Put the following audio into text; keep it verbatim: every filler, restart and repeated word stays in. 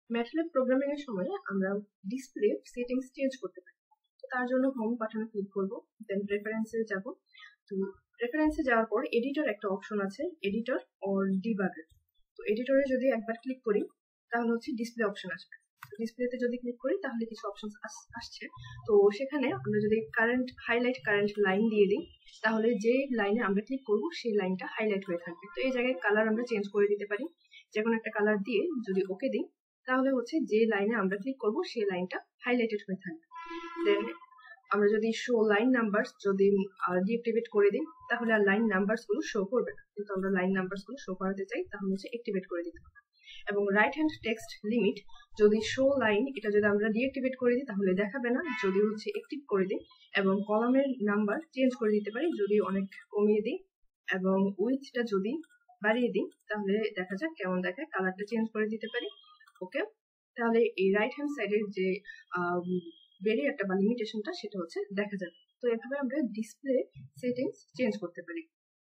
MATLAB programming এর সময় আমরা ডিসপ্লে সেটিংস চেঞ্জ করতে পারি। তো তার জন্য হোম বাটনে ক্লিক করব, দেন প্রেফারেন্সে যাব। তো প্রেফারেন্সে যাওয়ার পর এডিটর একটা অপশন আছে, এডিটর অর ডিবাগার। তো এডিটরে যদি একবার ক্লিক করি তাহলে হচ্ছে ডিসপ্লে অপশন আসবে। ডিসপ্লেতে যদি ক্লিক করি তাহলে কিছু অপশন আসছে। তো সেখানে আমরা যদি কারেন্ট হাইলাইট কারেন্ট লাইন দিয়ে দিই তাহলে যে লাইনে আমরা ক্লিক করব সেই লাইনটা হাইলাইট হয়ে থাকবে। তো এই জায়গায় কালার আমরা চেঞ্জ করে দিতে পারি, যে কোনো একটা কালার দিয়ে যদি ওকে দিই তাহলে হচ্ছে যে লাইনে আমরা ক্লিক করব সেই লাইনটা হাইলাইটেড হয়ে থাকবে। দেন আমরা যদি শো লাইন নাম্বারস যদি ডিঅ্যাক্টিভেট করে দিই তাহলে আর লাইন নাম্বারস গুলো শো করবে না, কিন্তু আমরা লাইন নাম্বারস গুলো শো করাতে চাই তাহলে হচ্ছে অ্যাক্টিভেট করে দিতে হবে। এবং রাইট হ্যান্ড টেক্সট লিমিট যদি শো লাইন এটা যদি আমরা ডিঅ্যাক্টিভেট করে দিই তাহলে দেখাবে না, যদি হচ্ছে অ্যাক্টিভ করে দিই। এবং কলামের নাম্বার চেঞ্জ করে দিতে পারি, যদি অনেক কমিয়ে দিই এবং উইথটা যদি বাড়িয়ে দিই তাহলে দেখা যাক কেমন দেখায়, কালারটা চেঞ্জ করে দিতে পারি। ওকে, তাহলে এই রাইট হ্যান্ড সাইডের যে ব্যারিয়ারটা বা লিমিটেশনটা সেটা হচ্ছে দেখা যাবে। তো এভাবে আমরা ডিসপ্লে সেটিংস চেঞ্জ করতে পারি।